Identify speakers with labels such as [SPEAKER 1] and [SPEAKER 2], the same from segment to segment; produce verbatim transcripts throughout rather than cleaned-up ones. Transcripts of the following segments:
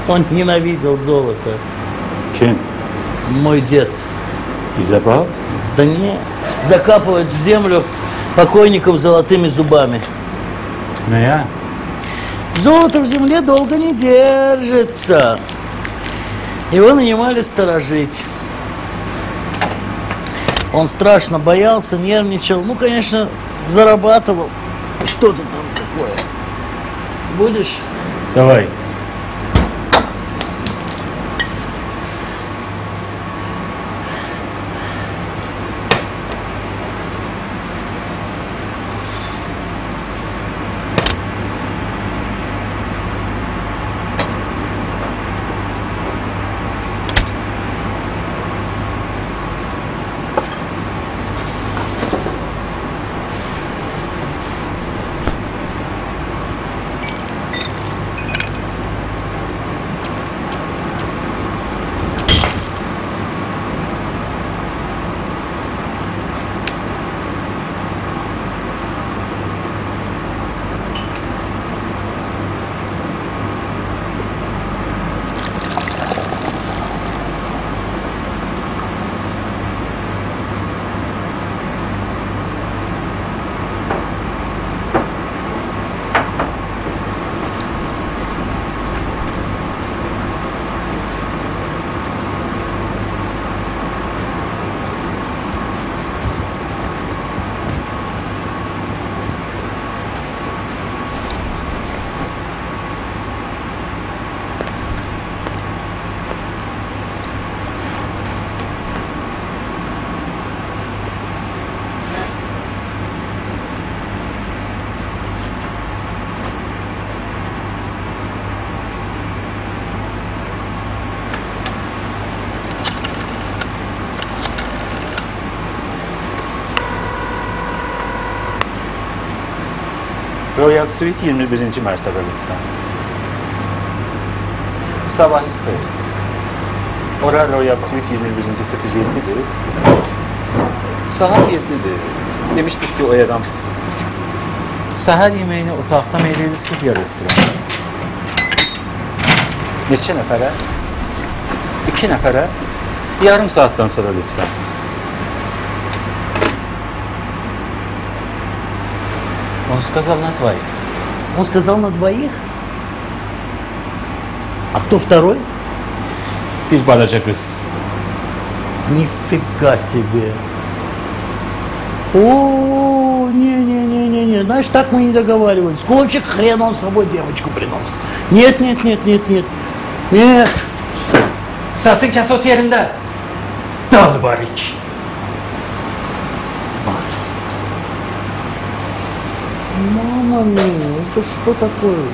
[SPEAKER 1] Он ненавидел золото.
[SPEAKER 2] Кем?
[SPEAKER 1] Мой дед.
[SPEAKER 2] Изабал?
[SPEAKER 1] Да не, закапывать в землю покойников золотыми зубами.
[SPEAKER 2] Ну я?
[SPEAKER 1] Золото в земле долго не держится. Его нанимали сторожить. Он страшно боялся, нервничал. Ну, конечно, зарабатывал что-то там такое. Будешь?
[SPEAKER 2] Давай. Royal Suite iyirmi birinci mərtəbə lütfən. Sabahınız xeyir. Ora Royal Suite iyirmi birinci sıfır yeddidir. Saat yeddidir. Demişdiniz ki, oyadam sizi. Səhər yeməyini otaqda meyl edirsiniz ya restoran. Neçə nəfərə? İki nəfərə? Yarım saatdan sonra lütfən. Он сказал на двоих.
[SPEAKER 1] Он сказал на двоих? А кто второй?
[SPEAKER 2] Bir balaca kız.
[SPEAKER 1] Нифига себе. О, не-не-не-не-не. Знаешь, так мы не договаривались. Копчик, хрен он с собой девочку приносит. Нет, нет, нет, нет, нет. Нет.
[SPEAKER 2] Sasın kasot yerində. Dal barik.
[SPEAKER 1] Мама мия, это что такое?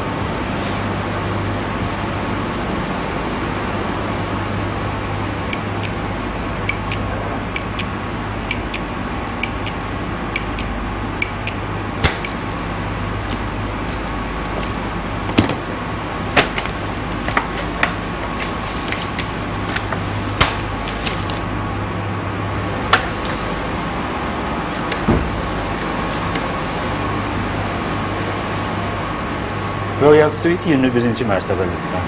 [SPEAKER 2] Royal Suite iyirmi birinci mərtəbə lütfən.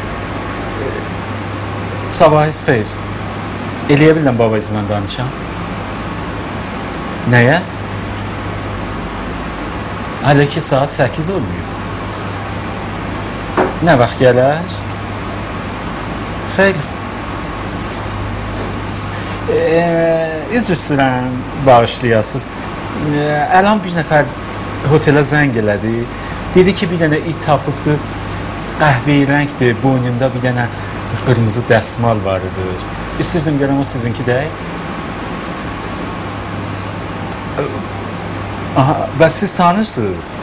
[SPEAKER 2] Sabahınız xeyir. Eləyə bilən babacığla danışam. Nəyə? Hələ ki saat səkkiz olmuyor. Nə vaxt gələr? Xeyr. Ee, üzr istəyirəm, bağışlayasınız. Ee, Əlan bir nəfər hotelə zəng elədi. Dedi ki, bir dənə it tapıbdır, qəhvəyi rəngdir, boynunda bir dənə qırmızı dəsmal varıdır. İstəyirdim görəm o sizinki deyil. Aha, bəs siz tanırsınız?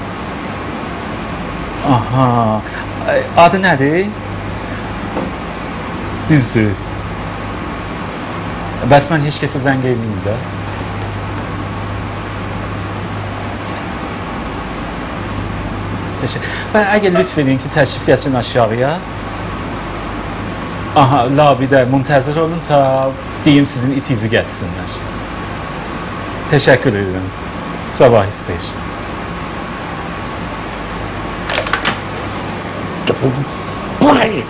[SPEAKER 2] Aha, adı nədir? Düzdür. Bəs mən heç kəsə zəng edeyim də. Və əgər lütf edin ki, təşrif gətirin aşağıya. Aha, labidə müntəzir olun ta deyim sizin itizi gətirsinlər. Təşəkkür edirəm. Sabahınız xeyir.
[SPEAKER 1] Ой.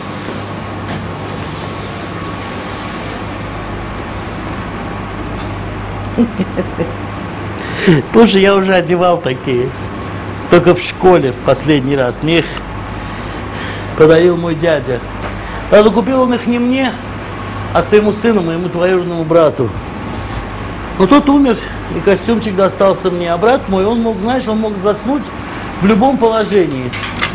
[SPEAKER 1] Слушай, я уже одевал такие. Только в школе последний раз. Мне их подарил мой дядя. Правда, купил он их не мне, а своему сыну, моему двоюродному брату. Но тот умер, и костюмчик достался мне. А брат мой, он мог, знаешь, он мог заснуть в любом положении.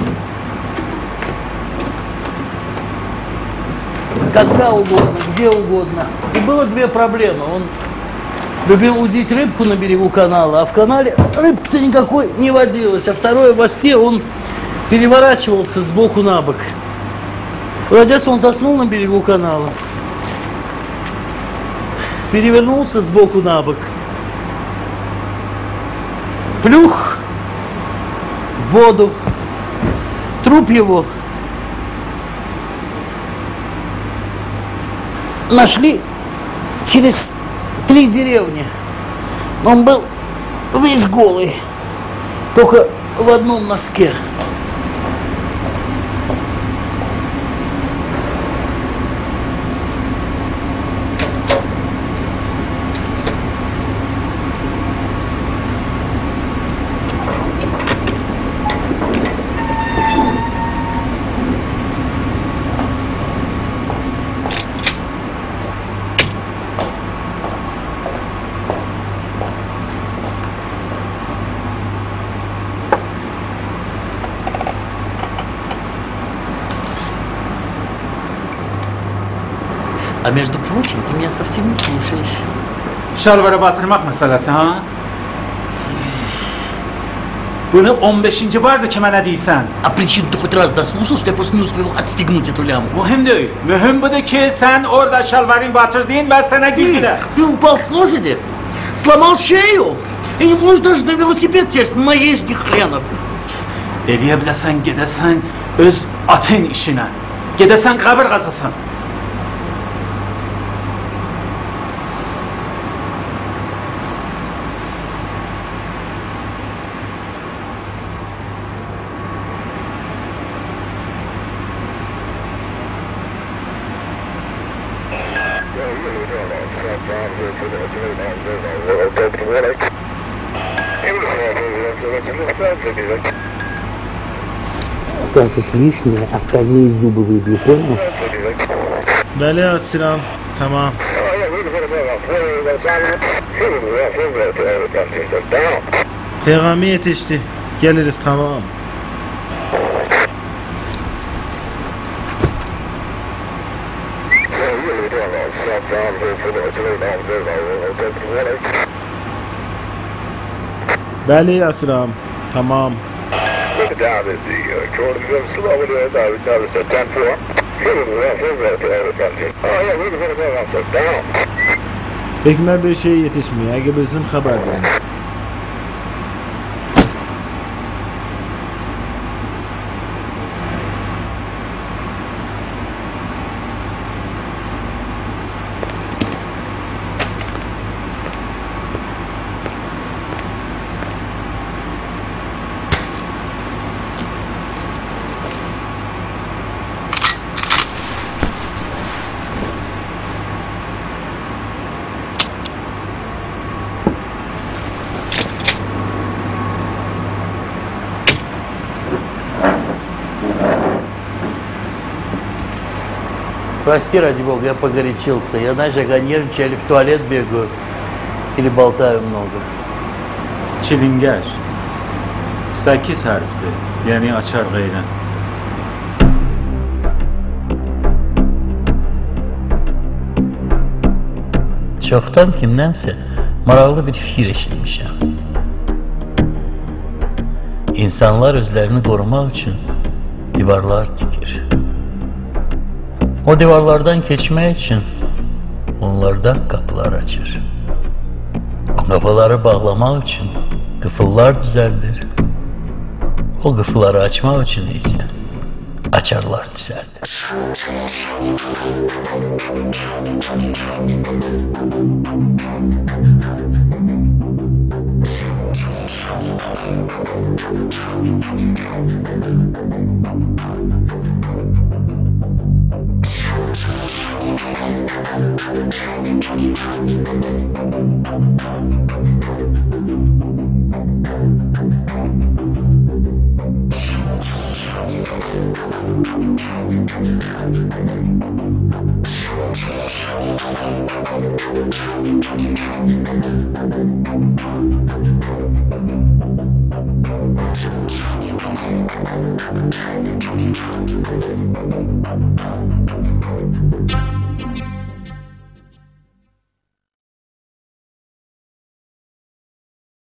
[SPEAKER 1] Когда угодно, где угодно. И было две проблемы. Он любил удить рыбку на берегу канала, а в канале рыбки-то никакой не водилось. А второе, во сне он переворачивался с боку на бок. В Одессе он заснул на берегу канала. Перевернулся с боку на бок. Плюх в воду. Труп его нашли через три деревни. Он был весь голый, только в одном носке. А между прочим, ты меня совсем не слушаешь.
[SPEAKER 2] Şalvara batırmaq məsələsi, ha? Bunu on beşinci bardır ki mənə deyirsən.
[SPEAKER 1] А причин ты хоть раз дослушал, что я просто не успел отстегнуть эту лямку?
[SPEAKER 2] Mühüm deyil. Mühüm budur ki, sən orada şalvarını batırdın, mən sənə gülgülə.
[SPEAKER 1] Ты упал с лошади, сломал шею и не можешь даже на велосипед сесть, наездник хренов.
[SPEAKER 2] Eləyə biləsən, gedəsən öz atın işinə. Gedəsən qəbir qazasan.
[SPEAKER 1] Скажешь лишнее, остальные зубы выбью, понял?
[SPEAKER 3] Bəli, Asiram. Tamam. Peyğəmbər yetişdi. Gəliriz, tamam. Bəli, Asiram. Tamam.
[SPEAKER 4] Down at the uh, corner of the slow down, down at ten four. Oh yeah, we're going to go off down.
[SPEAKER 3] Pekmə bir şey yetişmiyor. Əgər bilsin xəbər verin.
[SPEAKER 1] Прости, ради бога, я погорячился. Я, знаешь, я нервничаю, или в туалет бегаю, или болтаю много.
[SPEAKER 2] Çilingər. Səkkiz hərfdir. Yəni açar qeyrən.
[SPEAKER 1] Çoxdan kimdənsə maraqlı bir fikir eşitmişəm. İnsanlar özlərini qorumaq üçün divarlar tikir. O divarlardan keçmək üçün onlarda qapılar açır. O qapıları bağlamaq üçün qıfıllar düzəldir. O qıfılları açmaq üçün isə açarlar düzəldir.